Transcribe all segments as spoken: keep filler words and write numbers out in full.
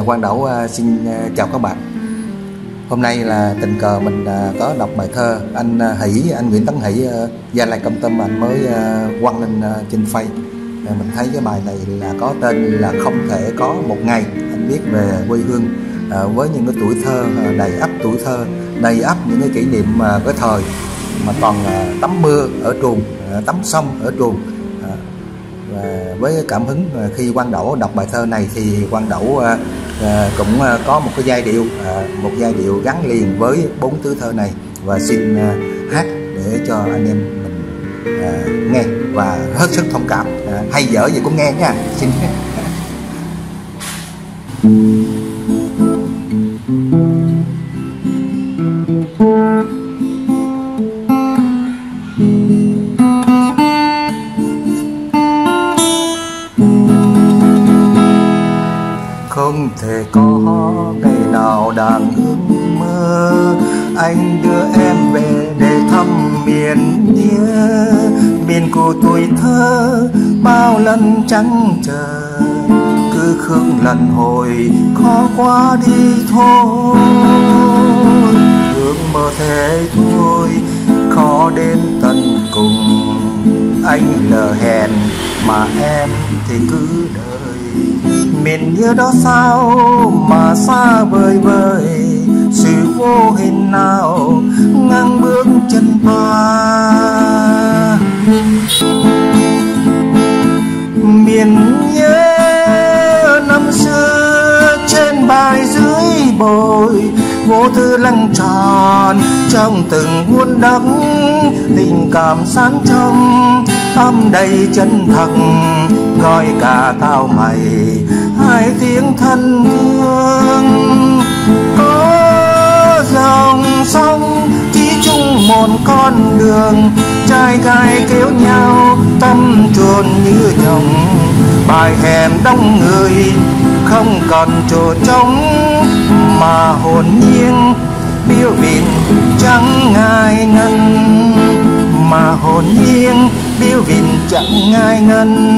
Quang Đẩu xin chào các bạn. Hôm nay là tình cờ mình có đọc bài thơ anh Hỷ, anh Nguyễn Tấn Hỷ, Gia Lai Công Tâm, anh mới quăng lên trên Facebook. Mình thấy cái bài này là có tên là Không Thể Có Một Ngày. Anh viết về quê hương với những cái tuổi thơ đầy ắp tuổi thơ, đầy ắp những cái kỷ niệm cái thời mà còn tắm mưa ở Truồng, tắm sông ở Truồng. Và với cảm hứng khi Quang Đẩu đọc bài thơ này thì Quang Đẩu cũng có một cái giai điệu, một giai điệu gắn liền với bốn tứ thơ này và xin hát để cho anh em mình nghe và hết sức thông cảm, hay dở gì cũng nghe nha. Xin không thể có ngày nào đang ước mơ anh đưa em về để thăm miền nhớ, miền của tuổi thơ bao lần trắng chờ, cứ khương lần hồi khó quá đi thôi. Ước mơ thế thôi khó đến tận cùng, anh lờ hẹn mà em thì cứ đợi. Miền nhớ đó sao mà xa vời vời, sự vô hình nào ngang bước chân qua. Miền nhớ năm xưa trên bài dưới bồi, vô tư lăng tròn trong từng vuông đất, tình cảm sáng trong âm đầy chân thật, gọi cả tao mày hai tiếng thân thương. Có dòng sông chỉ chung một con đường, trai gái kéo nhau tâm chuồn như nhộng, bài hẹn đông người không còn chỗ trống, mà hồn nhiên biêu vịn chẳng ngại ngần, mà hồn nhiên biêu vịn chẳng ngại ngần.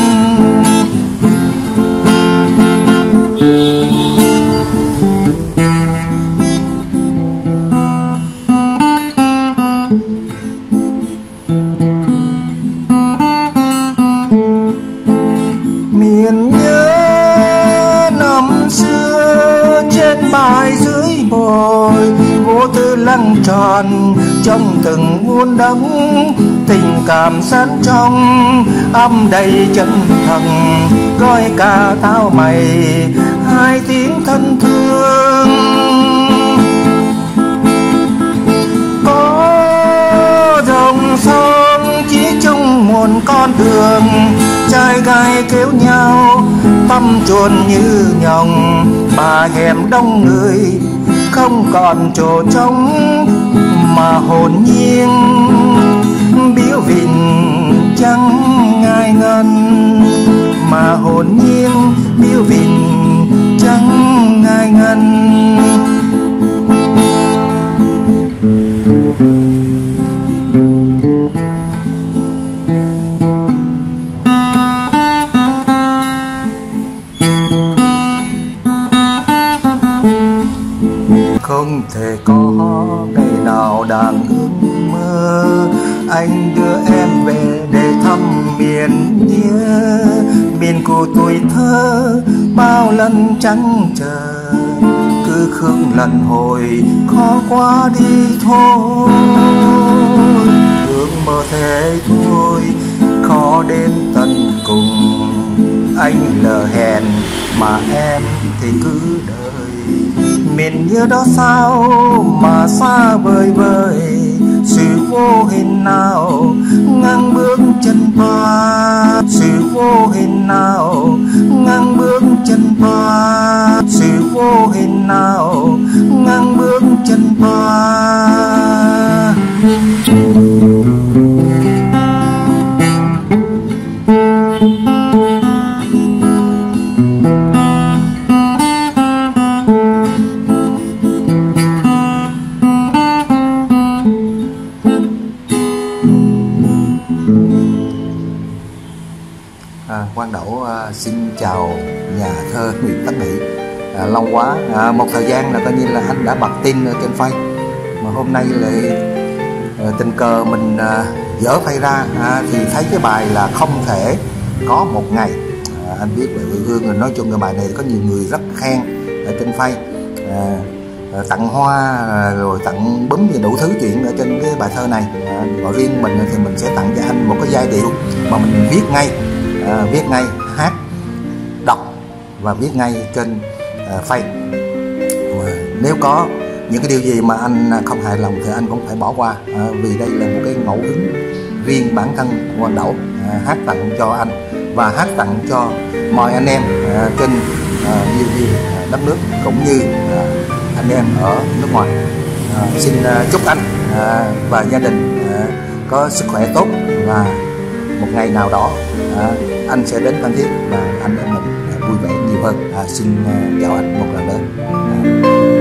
Miền nhớ năm xưa trên bài dưới bồi, vô tư lăng tròn trong từng muôn đắng, tình cảm sáng trong âm đầy chân thành, gọi cả tao mày hai tiếng thân thương. Có dòng sông chỉ chung một con đường, trai gái kéo nhau tâm chuồn như nhộng, bà hẻm đông người không còn chỗ trống, mà hồn nhiên biếu vịn chẳng ngại ngần, mà hồn nhiên biếu vịn chẳng ngại ngần. Không thể có ngày nào đang ước mơ anh đưa em về để thăm miền nhớ, miền của tuổi thơ bao lần trắng chờ, cứ khương lần hồi khó quá đi thôi. Ước mơ thế thôi khó đến tận cùng, anh lờ hẹn mà em thì cứ đợi. Miền nhớ đó sao mà xa vời vời, sự vô hình nào ngang bước chân qua, sự vô hình nào ngang bước chân qua, sự vô hình nào ngang bước chân qua. À, Quang Đẩu uh, xin chào nhà thơ Nguyễn Tấn Hỷ. à, lâu quá, à, một thời gian là coi như là anh đã bật tin ở trên Face, mà hôm nay lại à, tình cờ mình à, dở Face ra à, thì thấy cái bài là không thể có một ngày. à, anh biết về Hương rồi, nói chung cái bài này có nhiều người rất khen ở trên Face, à, à, tặng hoa à, rồi tặng bấm gì đủ thứ chuyện ở trên cái bài thơ này. à, còn riêng mình thì mình sẽ tặng cho anh một cái giai điệu mà mình viết ngay, à, viết ngay hát, đọc và viết ngay trên uh, Face. Và nếu có những cái điều gì mà anh không hài lòng thì anh cũng phải bỏ qua, à, vì đây là một cái ngẫu hứng riêng bản thân của anh Đẩu, à, hát tặng cho anh và hát tặng cho mọi anh em à, trên à, nhiều nhiều đất nước cũng như à, anh em ở nước ngoài. à, xin à, chúc anh à, và gia đình à, có sức khỏe tốt, và một ngày nào đó à, anh sẽ đến Phan Thiết và anh em mình vui vẻ nhiều hơn. à, xin uh, chào anh một lần nữa. à.